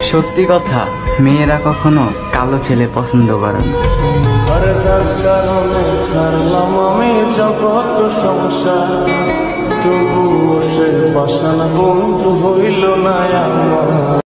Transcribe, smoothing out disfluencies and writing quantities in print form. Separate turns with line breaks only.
সত্যি কথা, মেয়েরা কখনো কালো ছেলে পছন্দ করে না।
আরে যার কারণে ছাড়লাম আমি জগৎ সংসার, তবুও সে পাশান